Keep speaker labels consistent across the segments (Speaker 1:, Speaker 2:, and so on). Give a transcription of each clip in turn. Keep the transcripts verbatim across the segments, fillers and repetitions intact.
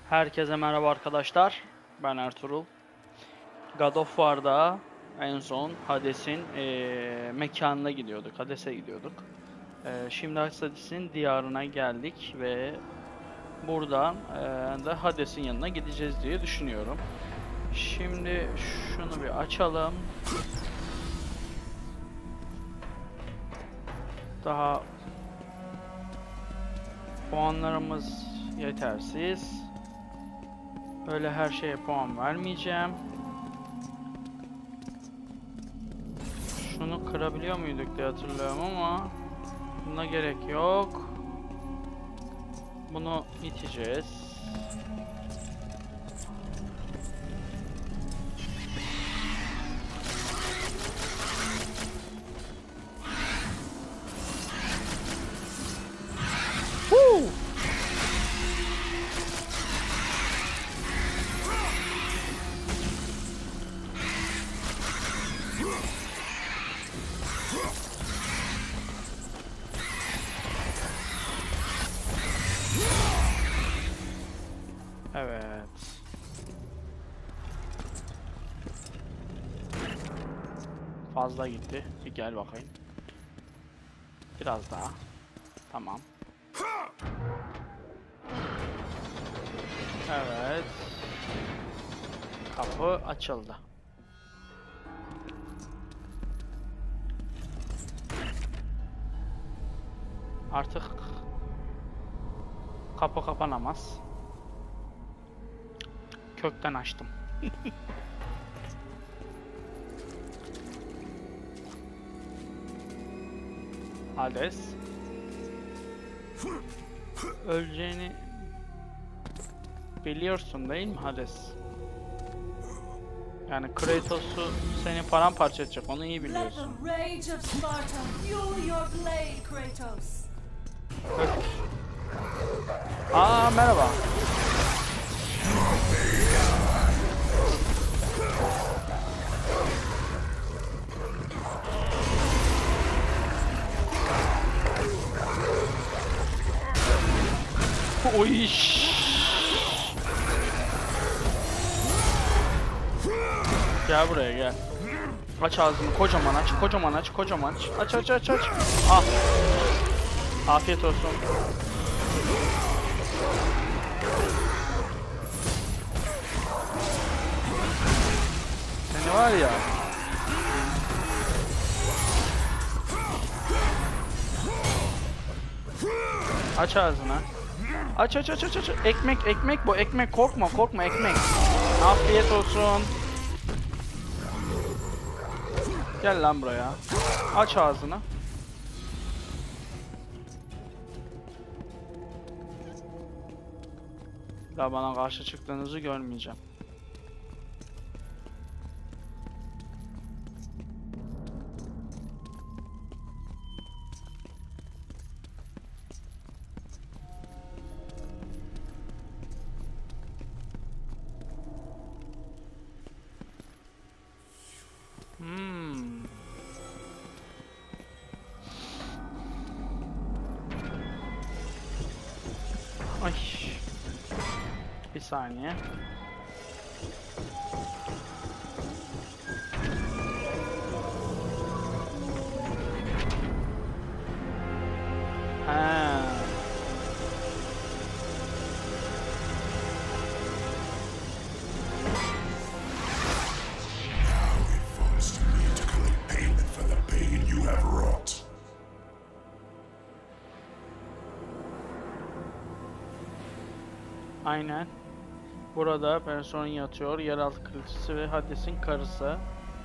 Speaker 1: Herkese merhaba arkadaşlar. Ben Ertuğrul. God of War'da en son Hades'in eee mekanına gidiyorduk. Hades'e gidiyorduk. Eee, şimdi Hades'in diyarına geldik ve buradan eee, da Hades'in yanına gideceğiz diye düşünüyorum. Şimdi şunu bir açalım. Daha puanlarımız yetersiz. Öyle her şeye puan vermeyeceğim. Şunu kırabiliyor muyduk diye hatırlıyorum ama buna gerek yok. Bunu iteceğiz. Woo! Evet. Fazla gitti. Bir gel bakayım. Biraz daha. Tamam. Evet. Kapı açıldı. Artık kapı kapanamaz. Kökten açtım. Hades. Öleceğini biliyorsun değil mi Hades? Yani Kratos'u seni paramparça edecek, onu iyi biliyorsun. Öf. Aa merhaba. Oy. Gel buraya gel. Aç ağzını, kocaman aç, kocaman aç, kocaman aç. Aç aç aç aç. Al. Afiyet olsun. Seni var ya. Aç ağzını. Aç aç aç aç aç. Ekmek ekmek bu ekmek, korkma korkma ekmek. Afiyet olsun. Gel lan buraya. Aç ağzını. Daha bana karşı çıktığınızı görmeyeceğim. Hmm. Ay. Bir saniye. Ha. Aynen. Burada Persona yatıyor. Yeraltı kraliçesi ve Hades'in karısı.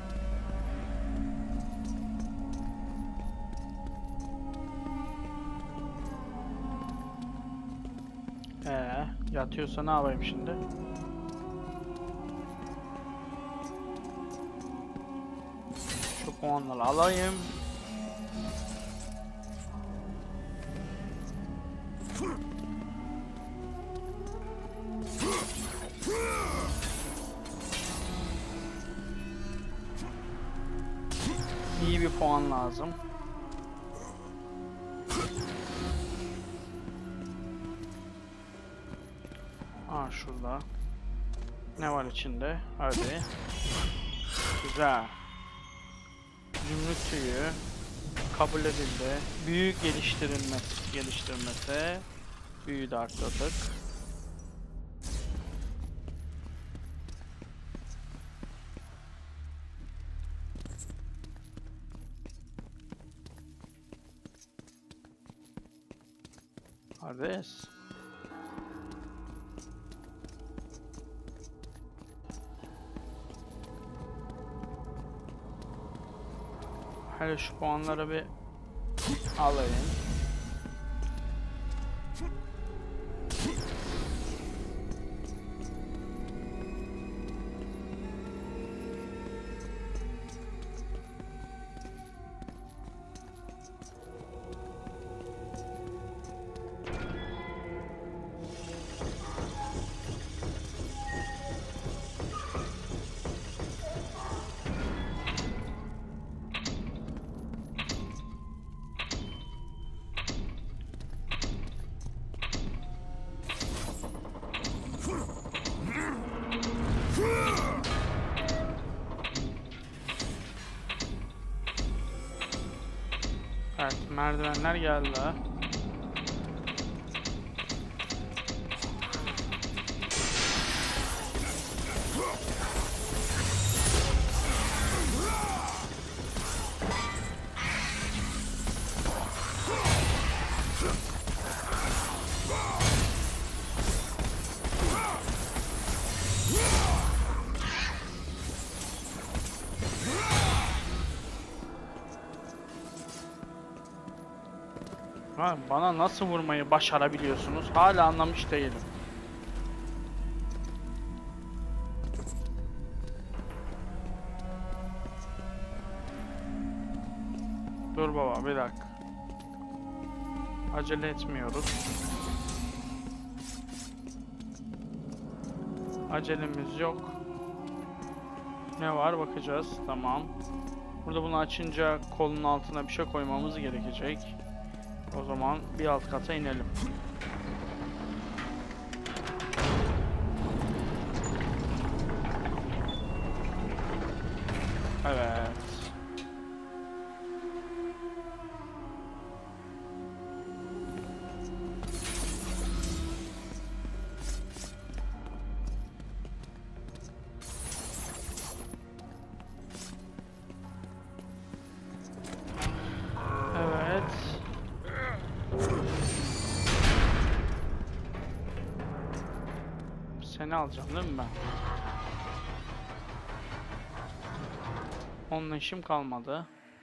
Speaker 1: Ee, yatıyorsa ne yapayım şimdi? Şu puanları alayım. İyi bir puan lazım. Aa şurada. Ne var içinde? Hadi. Güzel. Zümrüt tüyü kabul edildi. Büyü geliştirilmesi, geliştirmesi. Büyüyü de arttırdık. Hades. Hele şu puanları bir alayım. Evet, merdivenler geldi. Ha, bana nasıl vurmayı başarabiliyorsunuz? Hala anlamış değilim. Dur baba, bir dakika. Acele etmiyoruz. Acelemiz yok. Ne var bakacağız. Tamam. Burada bunu açınca kolun altına bir şey koymamız gerekecek. O zaman bir alt kata inelim. Evet. Evet. Seni alacağım değil mi ben? Onunla işim kalmadı.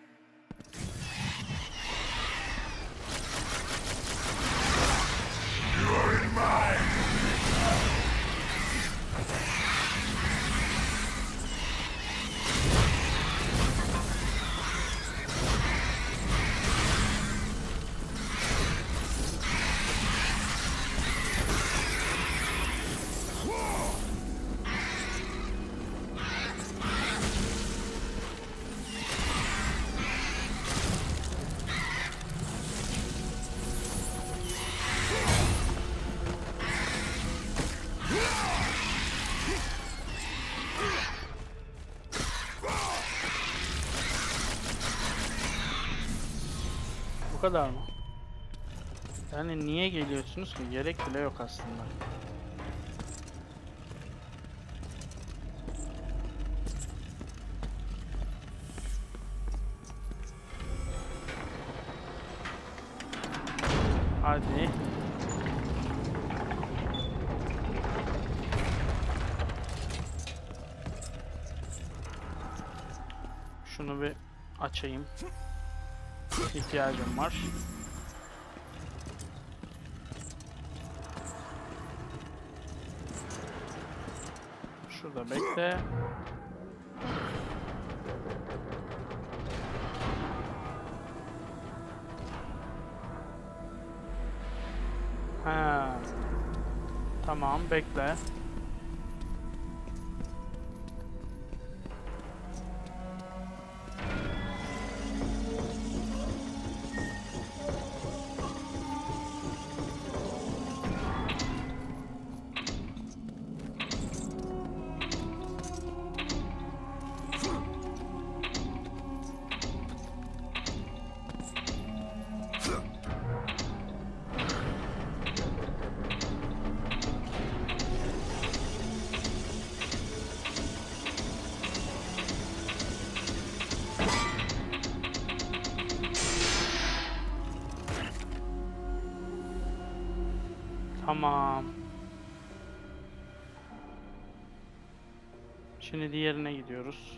Speaker 1: Bu kadar mı? Yani niye geliyorsunuz ki? Gerek bile yok aslında. Hadi. Şunu bir açayım. İhtiyacım var. Şurada bekle. Ha. Tamam, bekle. Tamam. Şimdi diğerine gidiyoruz.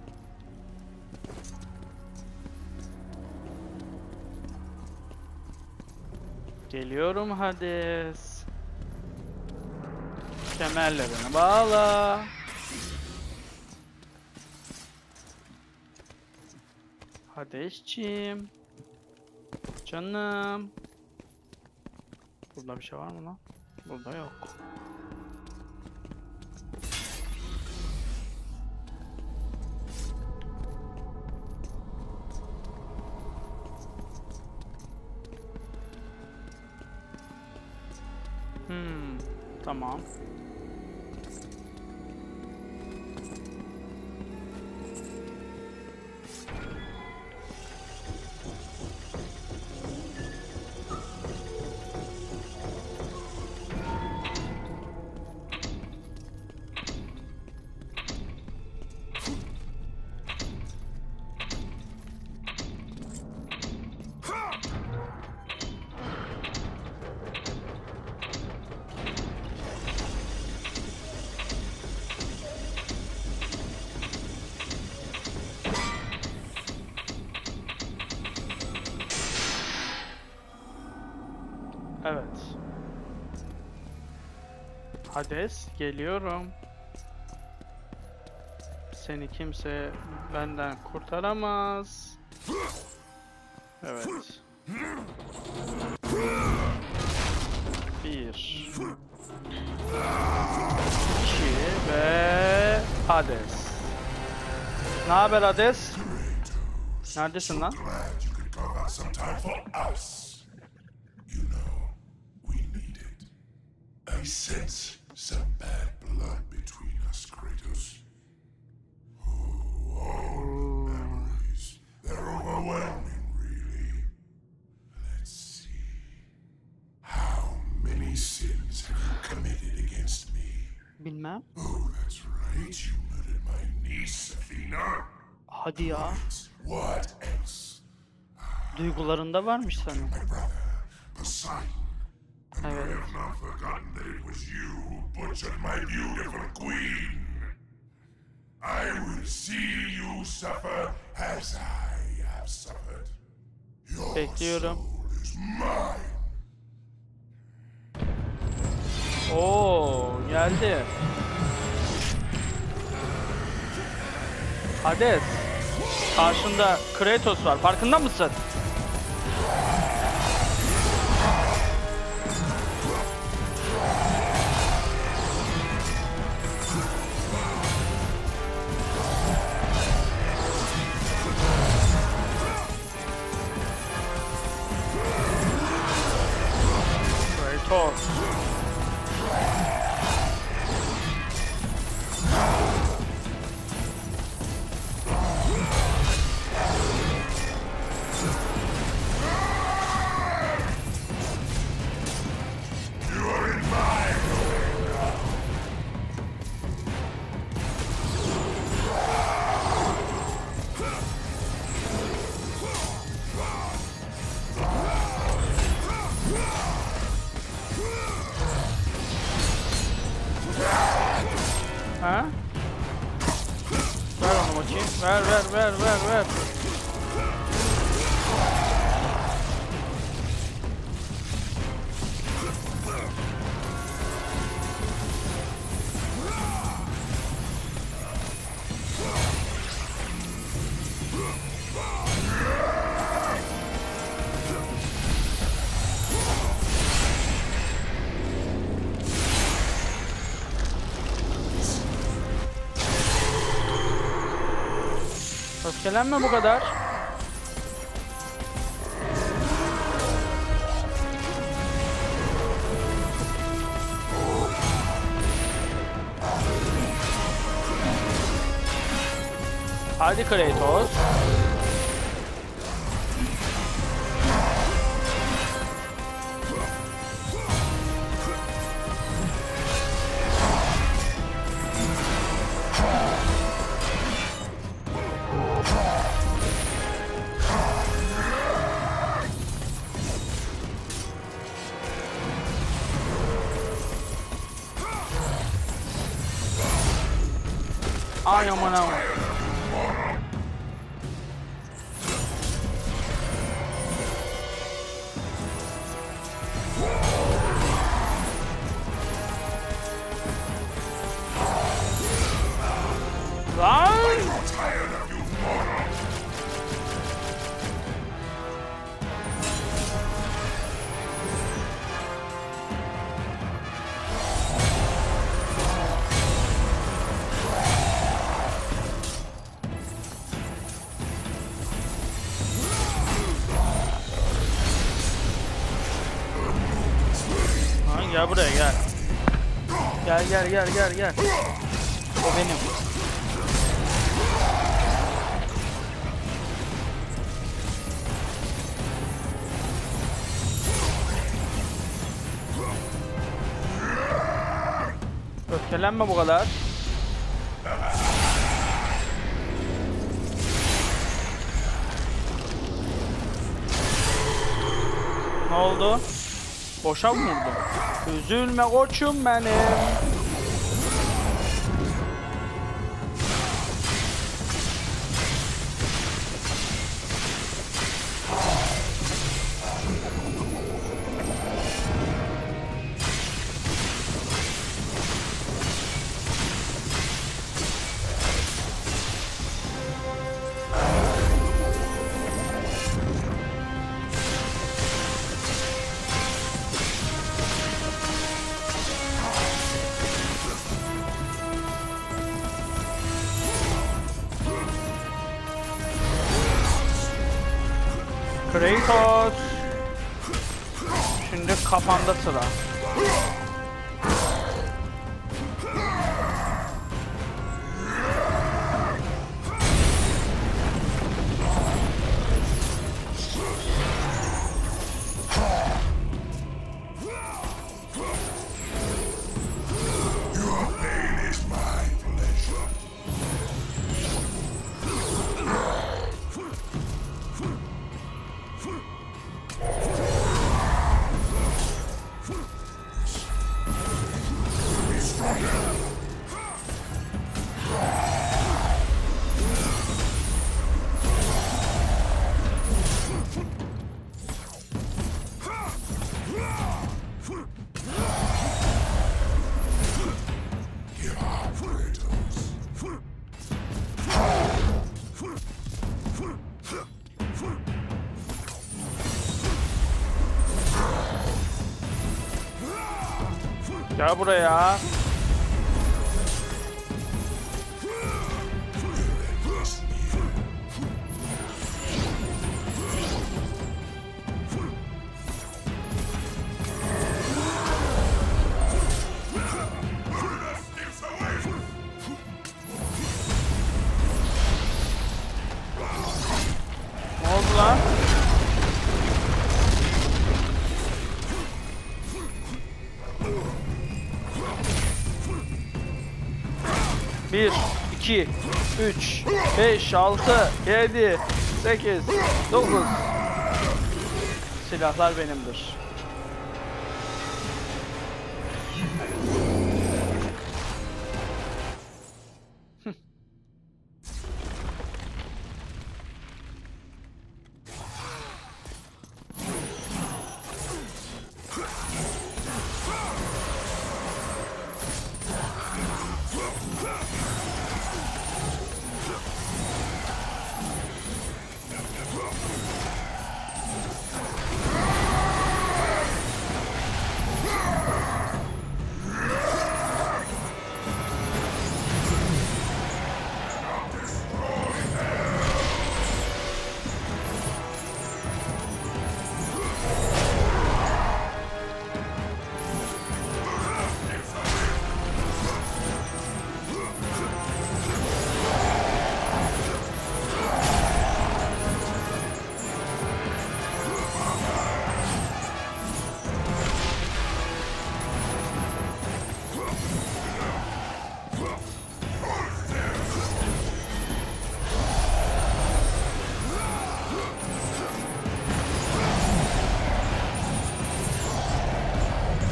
Speaker 1: Geliyorum Hades. Kemerlerini bağla. Hadesciğim. Canım. Burada bir şey var mı lan? Burada yok. Hmm, tamam. Evet. Hades, geliyorum. Seni kimse benden kurtaramaz. Evet. Bir. İki ve Hades. Ne haber Hades? Neredesin lan?
Speaker 2: I sense some bad blood between us, Kratos. Oh, all memories. They're overwhelming, really. Let's see. How many sins have you committed against me?
Speaker 1: Bilmem.
Speaker 2: Oh, that's right. You murdered my niece, Athena.
Speaker 1: Hadi ya.
Speaker 2: What else?
Speaker 1: Duygularında varmış senin.
Speaker 2: My brother, Poseidon. I
Speaker 1: Evet.
Speaker 2: have not forgotten that it was you who butchered my beautiful queen. I will see you suffer as I have suffered. Your
Speaker 1: Bekliyorum.
Speaker 2: soul is mine.
Speaker 1: Oo, geldi. Hades. Karşında Kratos var. Farkında mısın? Kratos.
Speaker 2: You are in my domain now.
Speaker 1: Ha? Ver onu bakayım. Ver ver ver ver ver. Öfkelenme bu kadar. Hadi Kratos. Ay aman aman. Lan! Ha, gel buraya gel. Gel gel gel gel gel. O benim. Öfkelenme bu kadar. Ne oldu? Boşa mı vurdu? Üzülme koçum benim. Kratos. Şimdi kafanda sıra. Gel buraya. Ne oldu lan? Bir, iki, üç, beş, altı, yedi, sekiz, dokuz. Silahlar benimdir.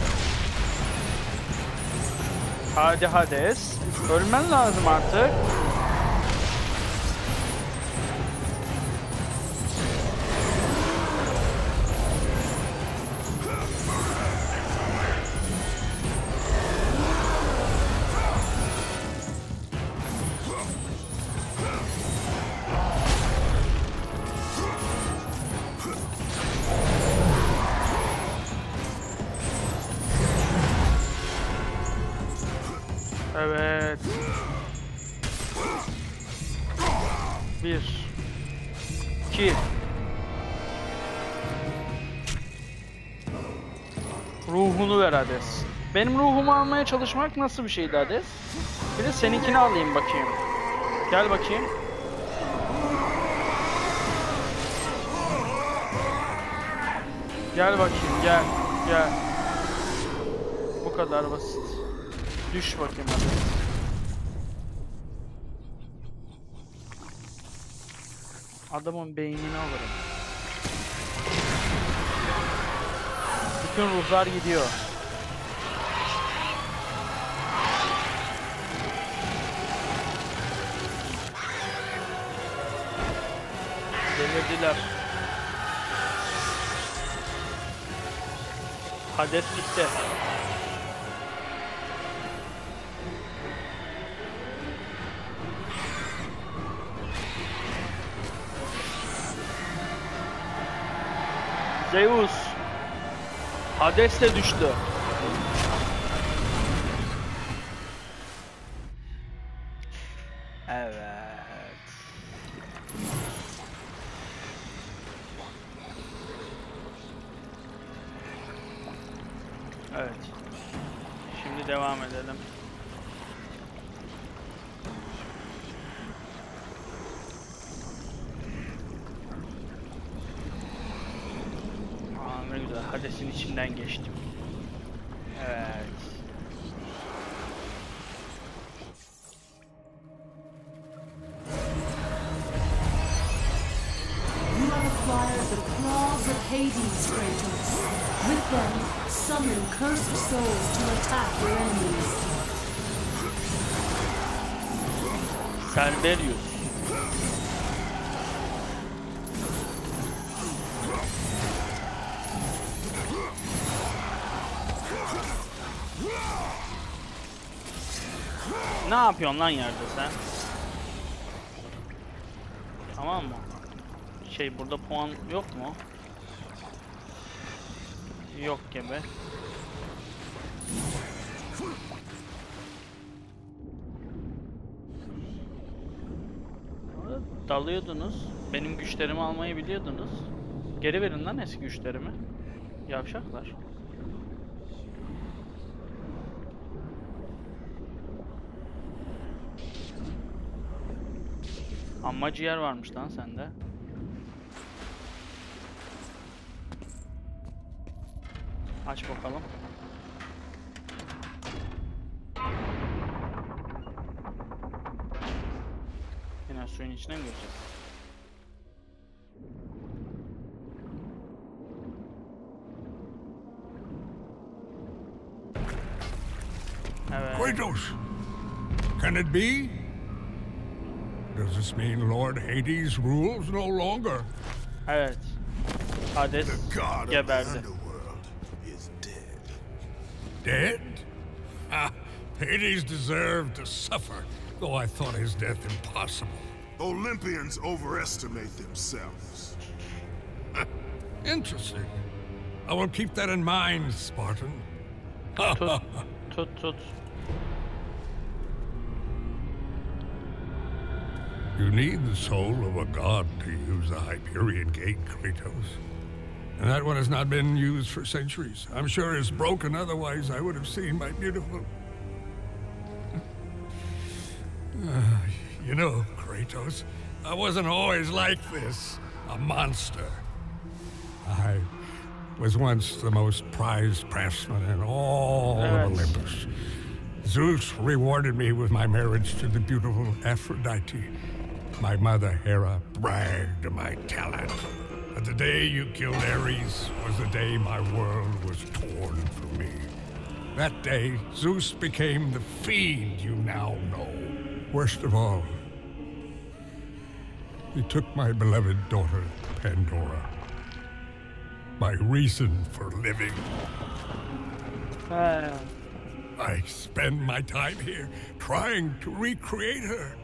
Speaker 1: Hadi Hades. Ölmen lazım artık. Evet. Bir. İki. Ruhunu ver Hades. Benim ruhumu almaya çalışmak nasıl bir şeydi Hades? Bir de seninkini alayım bakayım. Gel bakayım. Gel bakayım, gel, gel. Bu kadar basit. Düş bakayım hadi. Adamın beynini alırım. Bütün ruhlar gidiyor. Delirdiler. Hades gitti. Zeus. Hades de düştü. Evet. Evet. Şimdi devam edelim. Aa, ne güzel. Hades'in içinden geçtim. Evet.
Speaker 3: You are the flyer of the claws of Hades, Kratos. With them, summon cursed souls to attack your enemies.
Speaker 1: Cerberus. Ne yapıyorsun lan yerde sen? Tamam mı? Şey burada puan yok mu? Yok gibi. Dalıyordunuz. Benim güçlerimi almayı biliyordunuz. Geri verin lan eski güçlerimi. Yavşaklar. Amma ciğer varmış lan sende. Aç bakalım. Yine suyun içine mi gireceğiz? Evet.
Speaker 4: Kratos! Can it be? Does this mean Lord Hades rules no longer?
Speaker 1: Evet. Hades
Speaker 2: The god of the
Speaker 1: geberdi.
Speaker 2: underworld is dead.
Speaker 4: Dead? Ah, Hades deserved to suffer, though I thought his death impossible.
Speaker 2: Olympians overestimate themselves.
Speaker 4: Interesting. I will keep that in mind, Spartan.
Speaker 1: Tut, tut, tut.
Speaker 4: You need the soul of a god to use the Hyperion Gate, Kratos. And that one has not been used for centuries. I'm sure it's broken, otherwise I would have seen my beautiful... uh, you know, Kratos, I wasn't always like this. A monster. I was once the most prized craftsman in all
Speaker 1: Yes.
Speaker 4: of Olympus. Zeus rewarded me with my marriage to the beautiful Aphrodite. My mother, Hera, bragged of my talent. But the day you killed Ares was the day my world was torn from me. That day, Zeus became the fiend you now know. Worst of all, he took my beloved daughter, Pandora. My reason for living.
Speaker 1: He.
Speaker 4: I spend my time here trying to recreate her.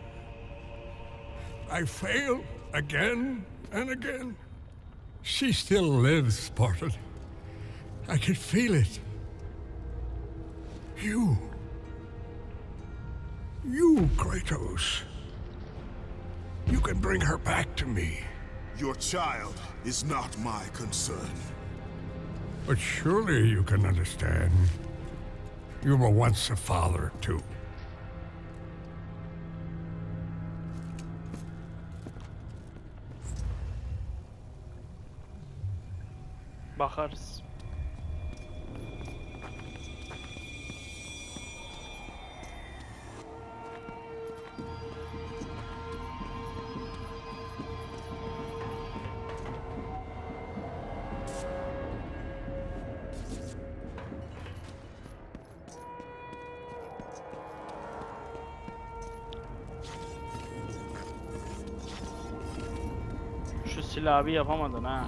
Speaker 4: I fail again and again. She still lives, Spartan. I can feel it. You. You, Kratos. You can bring her back to me.
Speaker 5: Your child is not my concern.
Speaker 4: But surely you can understand. You were once a father, too.
Speaker 1: Bakarız. Şu silahı bir yapamadın ha.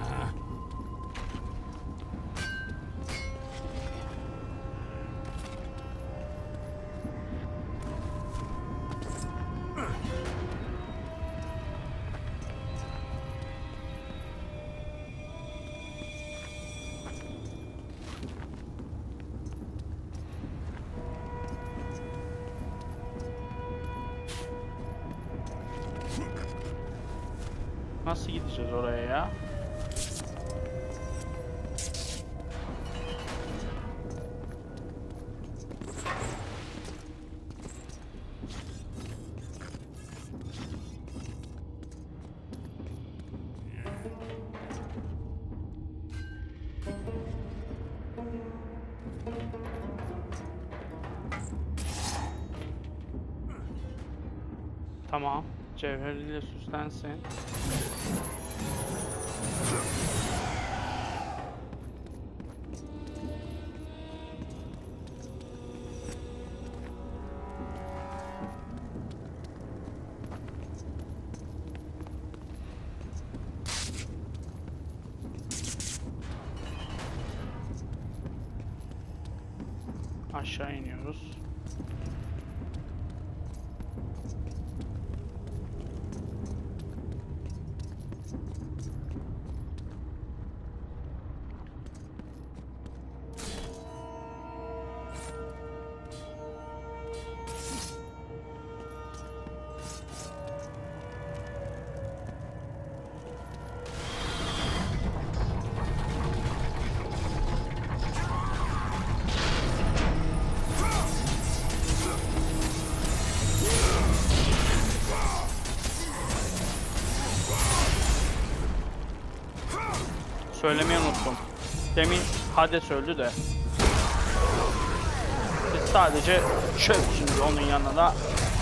Speaker 1: Nasıl gideceğiz oraya ya? Tamam. Cevheriyle süslensin. Aşağı iniyoruz. Söylemeyi unuttum. Demin Hades öldü de. Siz sadece çöpsünüz onun yanına.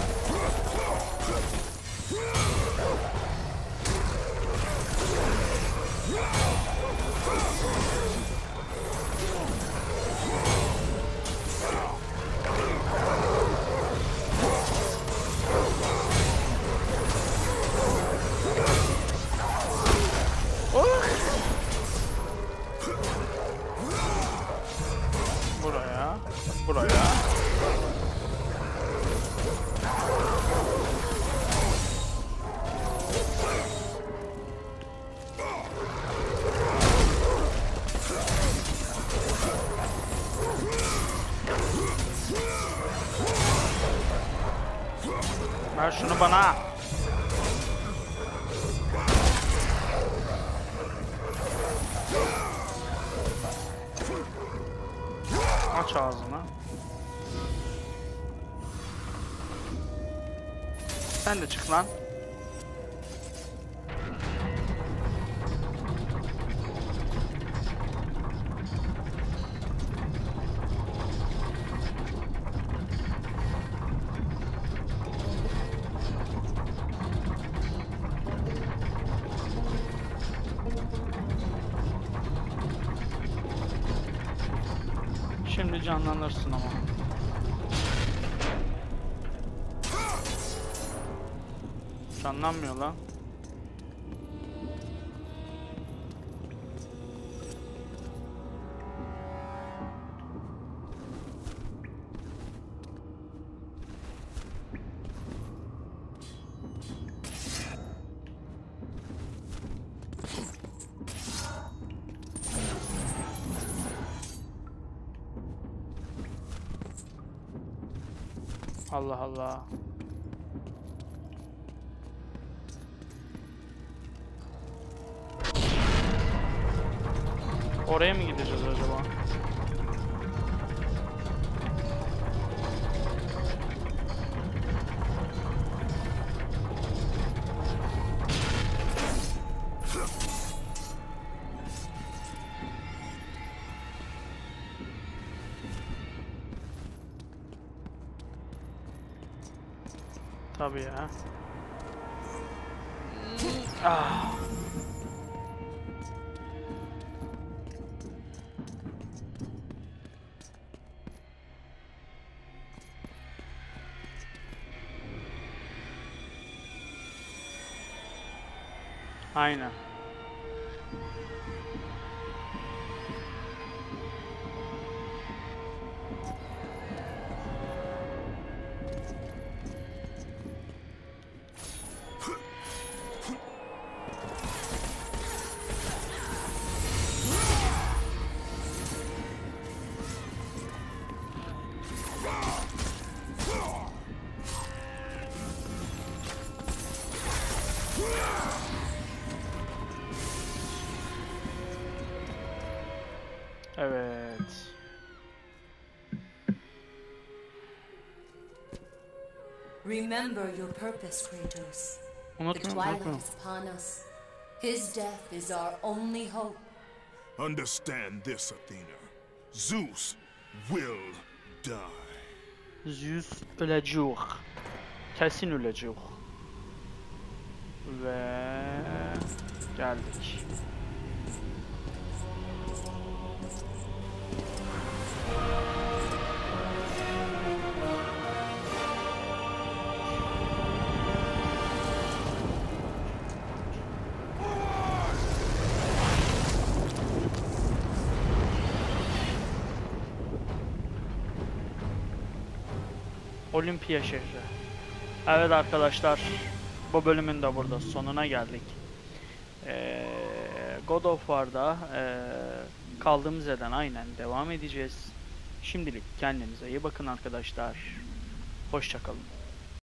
Speaker 1: Buraya, buraya. Ver şunu bana. Aç ağzını. Sen de çık lan. Şimdi canlanırsın ama. Canlanmıyor lan. Allah Allah. Oraya mı gideceğiz acaba? Tabii ya. Ah. Aynen. Evet.
Speaker 3: Remember your purpose, Kratos. The
Speaker 1: Unutmayın,
Speaker 3: twilight
Speaker 1: unutmayın.
Speaker 3: is upon us. His death is our only hope.
Speaker 5: Understand this, Athena. Zeus will die.
Speaker 1: Zeus ölecek. Kesin ölecek. Ve geldik. Olimpiya şehri. Evet arkadaşlar, bu bölümün de burada sonuna geldik. Ee, God of War'da ee, kaldığımız yerden aynen devam edeceğiz. Şimdilik kendinize iyi bakın arkadaşlar. Hoşça kalın.